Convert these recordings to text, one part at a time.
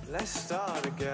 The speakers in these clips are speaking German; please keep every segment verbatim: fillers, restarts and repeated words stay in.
Let's start again.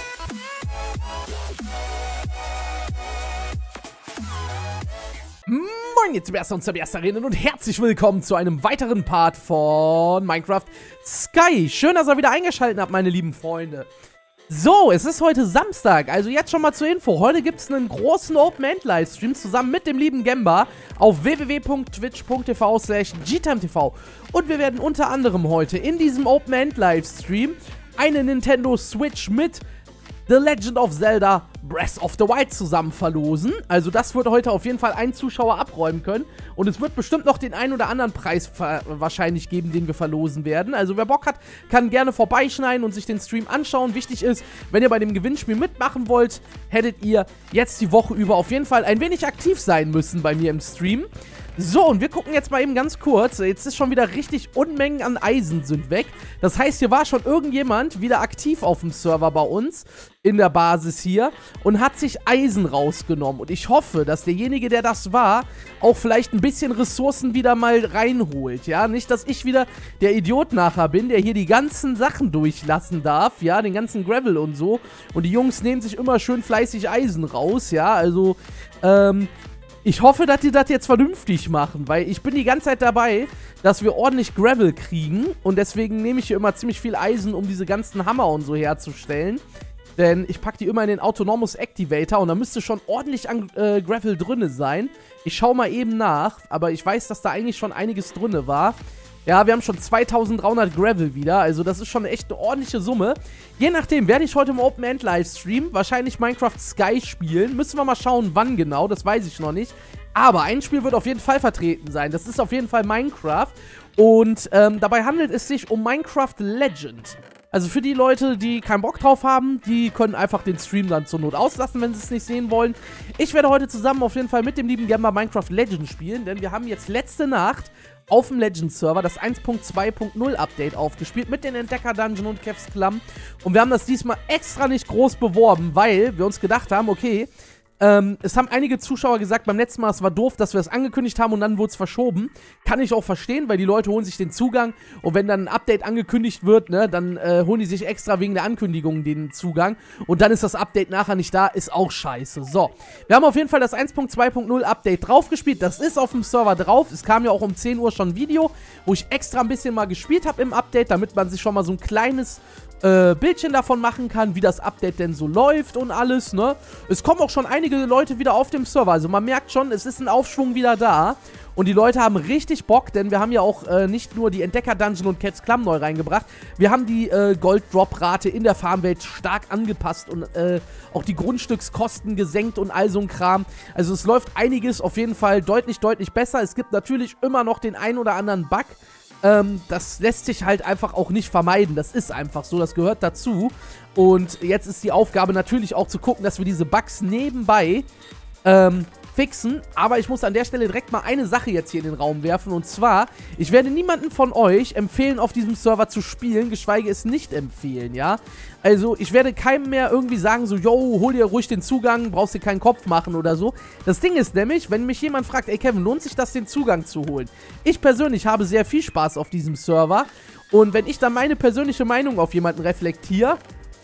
Moin, jetzt zum ersten und zum ersten und herzlich willkommen zu einem weiteren Part von Minecraft Sky. Schön, dass ihr wieder eingeschaltet habt, meine lieben Freunde. So, es ist heute Samstag, also jetzt schon mal zur Info. Heute gibt es einen großen Open-End-Livestream zusammen mit dem lieben Gemba auf w w w punkt twitch punkt t v slash g time t v. Und wir werden unter anderem heute in diesem Open-End-Livestream eine Nintendo Switch mit The Legend of Zelda Breath of the Wild zusammen verlosen. Also das wird heute auf jeden Fall ein Zuschauer abräumen können. Und es wird bestimmt noch den einen oder anderen Preis wahrscheinlich geben, den wir verlosen werden. Also wer Bock hat, kann gerne vorbeischneiden und sich den Stream anschauen. Wichtig ist, wenn ihr bei dem Gewinnspiel mitmachen wollt, hättet ihr jetzt die Woche über auf jeden Fall ein wenig aktiv sein müssen bei mir im Stream. So, und wir gucken jetzt mal eben ganz kurz. Jetzt ist schon wieder richtig Unmengen an Eisen sind weg. Das heißt, hier war schon irgendjemand wieder aktiv auf dem Server bei uns in der Basis hier und hat sich Eisen rausgenommen. Und ich hoffe, dass derjenige, der das war, auch vielleicht ein bisschen Ressourcen wieder mal reinholt, ja. Nicht, dass ich wieder der Idiot nachher bin, der hier die ganzen Sachen durchlassen darf, ja, den ganzen Gravel und so. Und die Jungs nehmen sich immer schön fleißig Eisen raus, ja, also, ähm... ich hoffe, dass die das jetzt vernünftig machen, weil ich bin die ganze Zeit dabei, dass wir ordentlich Gravel kriegen und deswegen nehme ich hier immer ziemlich viel Eisen, um diese ganzen Hammer und so herzustellen. Denn ich packe die immer in den Autonomous Activator und da müsste schon ordentlich an äh, Gravel drinne sein. Ich schaue mal eben nach, aber ich weiß, dass da eigentlich schon einiges drinne war. Ja, wir haben schon zweitausenddreihundert Gravel wieder, also das ist schon echt eine ordentliche Summe. Je nachdem werde ich heute im Open-End-Livestream wahrscheinlich Minecraft Sky spielen. Müssen wir mal schauen, wann genau, das weiß ich noch nicht. Aber ein Spiel wird auf jeden Fall vertreten sein, das ist auf jeden Fall Minecraft. Und ähm, dabei handelt es sich um Minecraft Legend. Also für die Leute, die keinen Bock drauf haben, die können einfach den Stream dann zur Not auslassen, wenn sie es nicht sehen wollen. Ich werde heute zusammen auf jeden Fall mit dem lieben Gemba Minecraft Legend spielen, denn wir haben jetzt letzte Nacht auf dem Legends-Server das eins Punkt zwei Punkt null Update aufgespielt mit den Entdecker-Dungeon und Kevs Klamm. Und wir haben das diesmal extra nicht groß beworben, weil wir uns gedacht haben, okay, ähm, es haben einige Zuschauer gesagt, beim letzten Mal, es war doof, dass wir es angekündigt haben und dann wurde es verschoben. Kann ich auch verstehen, weil die Leute holen sich den Zugang und wenn dann ein Update angekündigt wird, ne, dann äh, holen die sich extra wegen der Ankündigung den Zugang und dann ist das Update nachher nicht da, ist auch scheiße. So, wir haben auf jeden Fall das eins Punkt zwei Punkt null Update draufgespielt, das ist auf dem Server drauf. Es kam ja auch um zehn Uhr schon ein Video, wo ich extra ein bisschen mal gespielt habe im Update, damit man sich schon mal so ein kleines Äh, Bildchen davon machen kann, wie das Update denn so läuft und alles, ne? Es kommen auch schon einige Leute wieder auf dem Server, also man merkt schon, es ist ein Aufschwung wieder da und die Leute haben richtig Bock, denn wir haben ja auch äh, nicht nur die Entdecker-Dungeon und Cats Klamm neu reingebracht, wir haben die äh, Gold-Drop-Rate in der Farmwelt stark angepasst und äh, auch die Grundstückskosten gesenkt und all so ein Kram. Also es läuft einiges auf jeden Fall deutlich, deutlich besser. Es gibt natürlich immer noch den ein oder anderen Bug. Ähm, das lässt sich halt einfach auch nicht vermeiden. Das ist einfach so, das gehört dazu. Und jetzt ist die Aufgabe natürlich auch zu gucken, dass wir diese Bugs nebenbei ähm, fixen. Aber ich muss an der Stelle direkt mal eine Sache jetzt hier in den Raum werfen. Und zwar, ich werde niemanden von euch empfehlen, auf diesem Server zu spielen, geschweige es nicht empfehlen, ja. Also, ich werde keinem mehr irgendwie sagen, so, yo, hol dir ruhig den Zugang, brauchst dir keinen Kopf machen oder so. Das Ding ist nämlich, wenn mich jemand fragt, ey Kevin, lohnt sich das, den Zugang zu holen? Ich persönlich habe sehr viel Spaß auf diesem Server. Und wenn ich dann meine persönliche Meinung auf jemanden reflektiere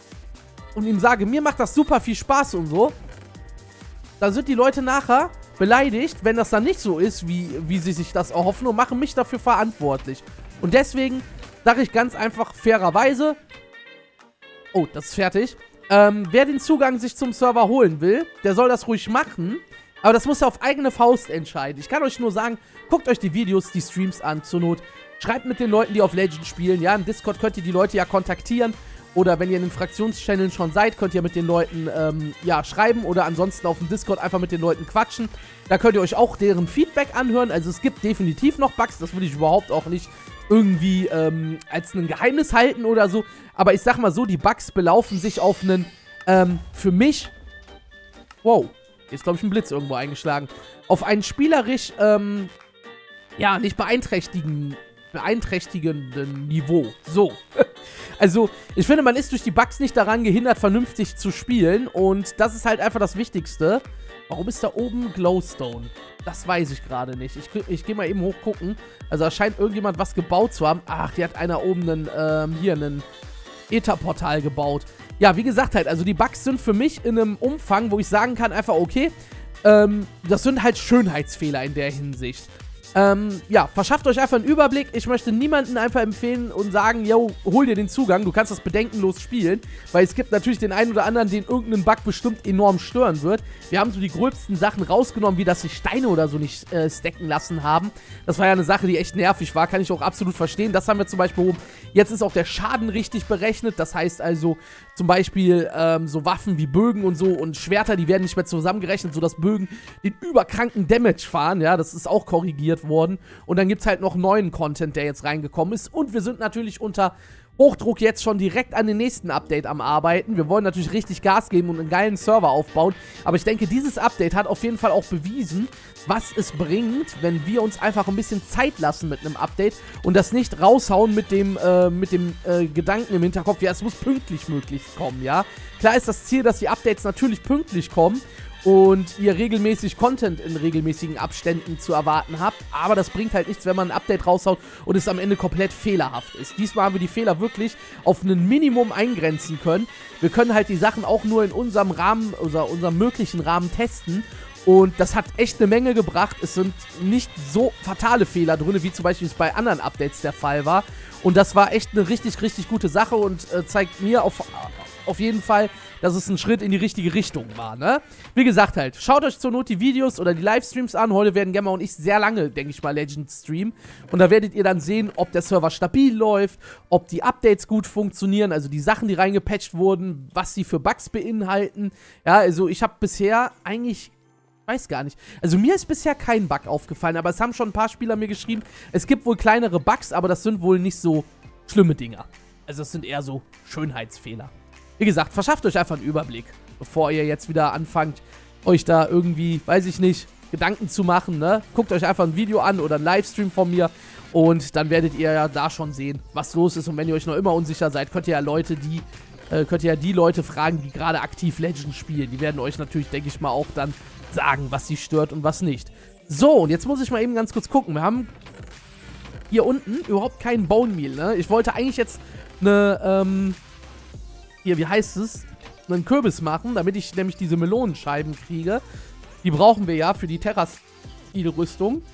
und ihm sage, mir macht das super viel Spaß und so, dann sind die Leute nachher beleidigt, wenn das dann nicht so ist, wie, wie sie sich das erhoffen und machen mich dafür verantwortlich. Und deswegen sage ich ganz einfach fairerweise, oh, das ist fertig, ähm, wer den Zugang sich zum Server holen will, der soll das ruhig machen, aber das muss er auf eigene Faust entscheiden. Ich kann euch nur sagen, guckt euch die Videos, die Streams an, zur Not. Schreibt mit den Leuten, die auf Legend spielen, ja, im Discord könnt ihr die Leute ja kontaktieren. Oder wenn ihr in den Fraktionschanneln schon seid, könnt ihr mit den Leuten, ähm, ja, schreiben. Oder ansonsten auf dem Discord einfach mit den Leuten quatschen. Da könnt ihr euch auch deren Feedback anhören. Also es gibt definitiv noch Bugs. Das würde ich überhaupt auch nicht irgendwie ähm, als ein Geheimnis halten oder so. Aber ich sag mal so, die Bugs belaufen sich auf einen, ähm, für mich, wow, jetzt glaube ich ein Blitz irgendwo eingeschlagen, auf einen spielerisch, ähm, ja, nicht beeinträchtigen, beeinträchtigenden Niveau. So. Also, ich finde, man ist durch die Bugs nicht daran gehindert, vernünftig zu spielen. Und das ist halt einfach das Wichtigste. Warum ist da oben Glowstone? Das weiß ich gerade nicht. Ich, ich gehe mal eben hochgucken. Also, da scheint irgendjemand was gebaut zu haben. Ach, hier hat einer oben einen, ähm, hier einen Ether-Portal gebaut. Ja, wie gesagt halt, also die Bugs sind für mich in einem Umfang, wo ich sagen kann, einfach okay, ähm, das sind halt Schönheitsfehler in der Hinsicht. Ähm, ja, verschafft euch einfach einen Überblick. Ich möchte niemanden einfach empfehlen und sagen, yo, hol dir den Zugang, du kannst das bedenkenlos spielen, weil es gibt natürlich den einen oder anderen, den irgendein Bug bestimmt enorm stören wird. Wir haben so die gröbsten Sachen rausgenommen, wie dass sich Steine oder so nicht äh, stacken lassen haben. Das war ja eine Sache, die echt nervig war, kann ich auch absolut verstehen. Das haben wir zum Beispiel oben. Jetzt ist auch der Schaden richtig berechnet, das heißt also zum Beispiel ähm, so Waffen wie Bögen und so und Schwerter, die werden nicht mehr zusammengerechnet, sodass Bögen den überkranken Damage fahren, ja, das ist auch korrigiert worden. Und dann gibt es halt noch neuen Content, der jetzt reingekommen ist. Und wir sind natürlich unter Hochdruck jetzt schon direkt an den nächsten Update am Arbeiten. Wir wollen natürlich richtig Gas geben und einen geilen Server aufbauen. Aber ich denke, dieses Update hat auf jeden Fall auch bewiesen, was es bringt, wenn wir uns einfach ein bisschen Zeit lassen mit einem Update und das nicht raushauen mit dem, äh, mit dem äh, Gedanken im Hinterkopf, ja, es muss pünktlich möglichst kommen, ja. Klar ist das Ziel, dass die Updates natürlich pünktlich kommen und ihr regelmäßig Content in regelmäßigen Abständen zu erwarten habt. Aber das bringt halt nichts, wenn man ein Update raushaut und es am Ende komplett fehlerhaft ist. Diesmal haben wir die Fehler wirklich auf ein Minimum eingrenzen können. Wir können halt die Sachen auch nur in unserem Rahmen, oder unserem möglichen Rahmen testen. Und das hat echt eine Menge gebracht. Es sind nicht so fatale Fehler drin, wie zum Beispiel es bei anderen Updates der Fall war. Und das war echt eine richtig, richtig gute Sache und äh, zeigt mir auf, auf jeden Fall, dass es ein Schritt in die richtige Richtung war, ne? Wie gesagt halt, schaut euch zur Not die Videos oder die Livestreams an. Heute werden Gemma und ich sehr lange, denke ich mal, Legend streamen. Und da werdet ihr dann sehen, ob der Server stabil läuft, ob die Updates gut funktionieren, also die Sachen, die reingepatcht wurden, was sie für Bugs beinhalten. Ja, also ich habe bisher eigentlich... weiß gar nicht. Also mir ist bisher kein Bug aufgefallen, aber es haben schon ein paar Spieler mir geschrieben, es gibt wohl kleinere Bugs, aber das sind wohl nicht so schlimme Dinger. Also es sind eher so Schönheitsfehler. Wie gesagt, verschafft euch einfach einen Überblick, bevor ihr jetzt wieder anfangt, euch da irgendwie, weiß ich nicht, Gedanken zu machen, ne? Guckt euch einfach ein Video an oder einen Livestream von mir und dann werdet ihr ja da schon sehen, was los ist. Und wenn ihr euch noch immer unsicher seid, könnt ihr ja Leute, die, äh, könnt ihr ja die Leute fragen, die gerade aktiv Legend spielen. Die werden euch natürlich, denke ich mal, auch dann sagen, was sie stört und was nicht. So, und jetzt muss ich mal eben ganz kurz gucken. Wir haben hier unten überhaupt keinen Bone Meal, ne? Ich wollte eigentlich jetzt eine, ähm, hier, wie heißt es? Einen Kürbis machen, damit ich nämlich diese Melonenscheiben kriege. Die brauchen wir ja für die Terra-Stil-Rüstung.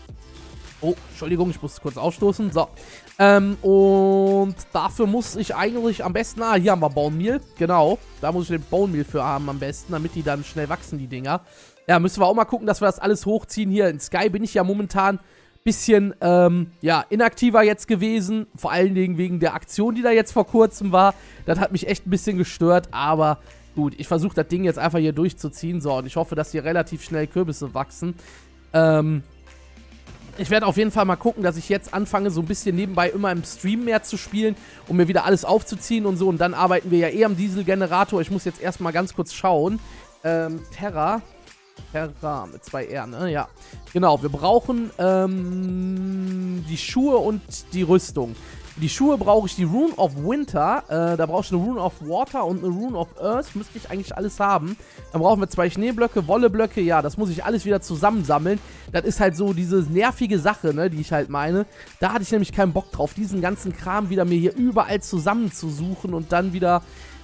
Oh, Entschuldigung, ich muss kurz aufstoßen. So. Ähm, und dafür muss ich eigentlich am besten... Ah, hier haben wir Bone Meal. Genau. Da muss ich den Bone Meal für haben am besten, damit die dann schnell wachsen, die Dinger. Ja, müssen wir auch mal gucken, dass wir das alles hochziehen. Hier in Sky bin ich ja momentan bisschen, ähm, ja, inaktiver jetzt gewesen. Vor allen Dingen wegen der Aktion, die da jetzt vor kurzem war. Das hat mich echt ein bisschen gestört, aber gut, ich versuche das Ding jetzt einfach hier durchzuziehen. So, und ich hoffe, dass hier relativ schnell Kürbisse wachsen. Ähm, ich werde auf jeden Fall mal gucken, dass ich jetzt anfange, so ein bisschen nebenbei immer im Stream mehr zu spielen, um mir wieder alles aufzuziehen und so. Und dann arbeiten wir ja eh am Dieselgenerator. Ich muss jetzt erstmal ganz kurz schauen. Ähm, Terra... Terra mit zwei R, ne? Ja. Genau, wir brauchen ähm, die Schuhe und die Rüstung. Die Schuhe brauche ich die Rune of Winter. Äh, da brauche ich eine Rune of Water und eine Rune of Earth. Müsste ich eigentlich alles haben. Dann brauchen wir zwei Schneeblöcke, Wolleblöcke. Ja, das muss ich alles wieder zusammensammeln. Das ist halt so diese nervige Sache, ne, die ich halt meine. Da hatte ich nämlich keinen Bock drauf, diesen ganzen Kram wieder mir hier überall zusammenzusuchen und dann wieder...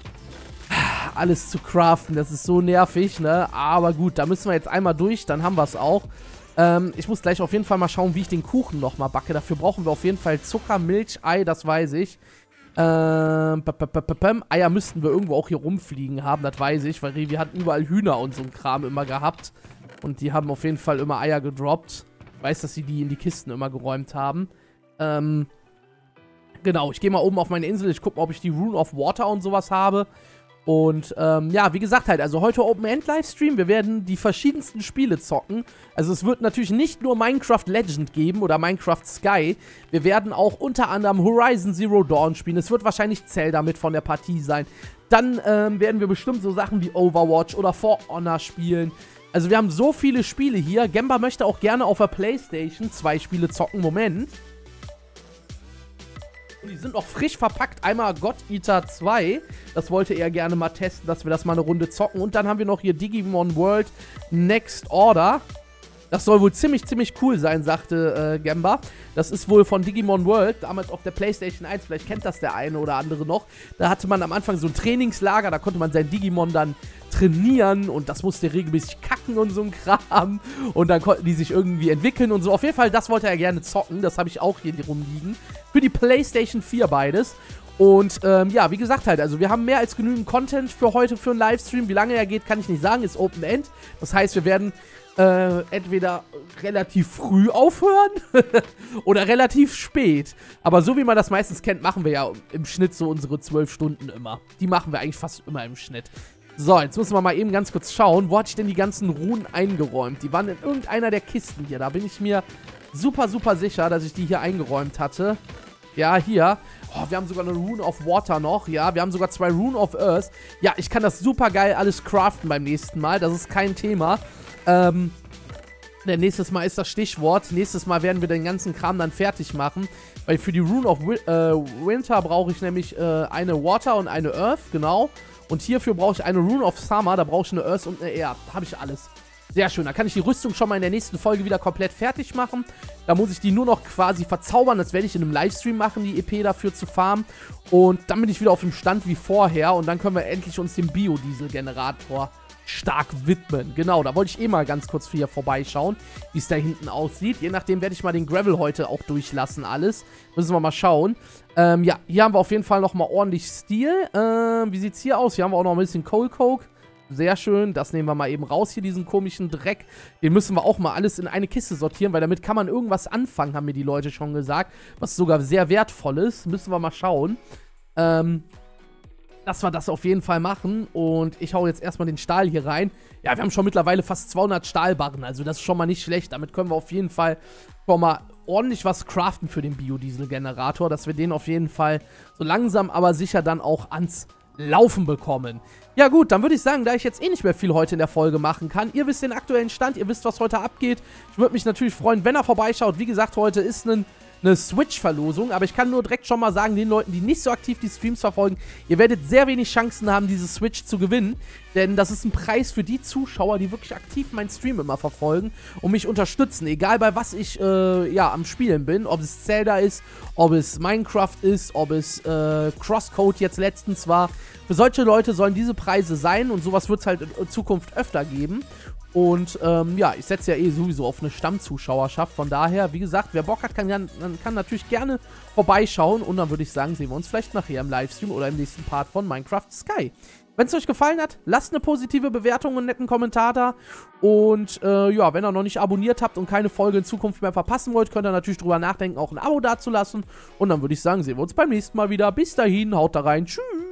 alles zu craften, das ist so nervig, ne, aber gut, da müssen wir jetzt einmal durch, dann haben wir es auch. Ähm, ich muss gleich auf jeden Fall mal schauen, wie ich den Kuchen nochmal backe, dafür brauchen wir auf jeden Fall Zucker, Milch, Ei, das weiß ich. Ähm, Eier müssten wir irgendwo auch hier rumfliegen haben, das weiß ich, weil wir hatten überall Hühner und so ein Kram immer gehabt und die haben auf jeden Fall immer Eier gedroppt. Ich weiß, dass sie die in die Kisten immer geräumt haben. Ähm, genau, ich gehe mal oben auf meine Insel, ich gucke mal, ob ich die Rune of Water und sowas habe. Und, ähm, ja, wie gesagt halt, also heute Open-End-Livestream, wir werden die verschiedensten Spiele zocken. Also es wird natürlich nicht nur Minecraft Legend geben oder Minecraft Sky. Wir werden auch unter anderem Horizon Zero Dawn spielen. Es wird wahrscheinlich Zelda mit von der Partie sein. Dann, ähm, werden wir bestimmt so Sachen wie Overwatch oder For Honor spielen. Also wir haben so viele Spiele hier. Gemba möchte auch gerne auf der Playstation zwei Spiele zocken. Moment. Die sind noch frisch verpackt. Einmal God Eater zwei. Das wollte er gerne mal testen, dass wir das mal eine Runde zocken. Und dann haben wir noch hier Digimon World Next Order. Das soll wohl ziemlich, ziemlich cool sein, sagte äh, Gemba. Das ist wohl von Digimon World, damals auf der PlayStation eins, vielleicht kennt das der eine oder andere noch. Da hatte man am Anfang so ein Trainingslager, da konnte man sein Digimon dann trainieren und das musste regelmäßig kacken und so ein Kram. Und dann konnten die sich irgendwie entwickeln und so. Auf jeden Fall, das wollte er gerne zocken, das habe ich auch hier rumliegen. Für die PlayStation vier beides. Und ähm, ja, wie gesagt halt, also wir haben mehr als genügend Content für heute, für einen Livestream. Wie lange er geht, kann ich nicht sagen, ist Open End. Das heißt, wir werden äh, entweder relativ früh aufhören oder relativ spät. Aber so wie man das meistens kennt, machen wir ja im Schnitt so unsere zwölf Stunden immer. Die machen wir eigentlich fast immer im Schnitt. So, jetzt müssen wir mal eben ganz kurz schauen, wo hatte ich denn die ganzen Runen eingeräumt? Die waren in irgendeiner der Kisten hier. Da bin ich mir super, super sicher, dass ich die hier eingeräumt hatte. Ja, hier. Oh, wir haben sogar eine Rune of Water noch. Ja, wir haben sogar zwei Rune of Earth. Ja, ich kann das super geil alles craften beim nächsten Mal. Das ist kein Thema. Ähm, denn nächstes Mal ist das Stichwort. Nächstes Mal werden wir den ganzen Kram dann fertig machen. Weil für die Rune of Wi äh, Winter brauche ich nämlich äh, eine Water und eine Earth, genau. Und hierfür brauche ich eine Rune of Summer. Da brauche ich eine Earth und eine Air. Da habe ich alles. Sehr schön, da kann ich die Rüstung schon mal in der nächsten Folge wieder komplett fertig machen. Da muss ich die nur noch quasi verzaubern. Das werde ich in einem Livestream machen, die E P dafür zu farmen. Und dann bin ich wieder auf dem Stand wie vorher. Und dann können wir endlich uns dem Biodiesel-Generator stark widmen. Genau, da wollte ich eh mal ganz kurz hier vorbeischauen, wie es da hinten aussieht. Je nachdem werde ich mal den Gravel heute auch durchlassen, alles. Müssen wir mal schauen. Ähm, ja, hier haben wir auf jeden Fall nochmal ordentlich Stil. Ähm, wie sieht es hier aus? Hier haben wir auch noch ein bisschen Coal Coke. Sehr schön, das nehmen wir mal eben raus hier, diesen komischen Dreck. Den müssen wir auch mal alles in eine Kiste sortieren, weil damit kann man irgendwas anfangen, haben mir die Leute schon gesagt. Was sogar sehr wertvoll ist, müssen wir mal schauen. Ähm, dass wir das auf jeden Fall machen. Und ich hau jetzt erstmal den Stahl hier rein. Ja, wir haben schon mittlerweile fast zweihundert Stahlbarren, also das ist schon mal nicht schlecht. Damit können wir auf jeden Fall schon mal ordentlich was craften für den Biodiesel-Generator, dass wir den auf jeden Fall so langsam, aber sicher dann auch ans Laufen bekommen. Ja gut, dann würde ich sagen, da ich jetzt eh nicht mehr viel heute in der Folge machen kann, ihr wisst den aktuellen Stand, ihr wisst, was heute abgeht. Ich würde mich natürlich freuen, wenn er vorbeischaut. Wie gesagt, heute ist ein eine Switch-Verlosung, aber ich kann nur direkt schon mal sagen, den Leuten, die nicht so aktiv die Streams verfolgen, ihr werdet sehr wenig Chancen haben, diese Switch zu gewinnen, denn das ist ein Preis für die Zuschauer, die wirklich aktiv meinen Stream immer verfolgen und mich unterstützen, egal bei was ich, äh, ja, am Spielen bin, ob es Zelda ist, ob es Minecraft ist, ob es, äh, Crosscode jetzt letztens war. Für solche Leute sollen diese Preise sein und sowas wird es halt in Zukunft öfter geben. Und ähm, ja, ich setze ja eh sowieso auf eine Stammzuschauerschaft. Von daher, wie gesagt, wer Bock hat, kann, kann natürlich gerne vorbeischauen. Und dann würde ich sagen, sehen wir uns vielleicht nachher im Livestream oder im nächsten Part von Minecraft Sky. Wenn es euch gefallen hat, lasst eine positive Bewertung und einen netten Kommentar da. Und äh, ja, wenn ihr noch nicht abonniert habt und keine Folge in Zukunft mehr verpassen wollt, könnt ihr natürlich drüber nachdenken, auch ein Abo dazulassen. Und dann würde ich sagen, sehen wir uns beim nächsten Mal wieder. Bis dahin, haut da rein. Tschüss.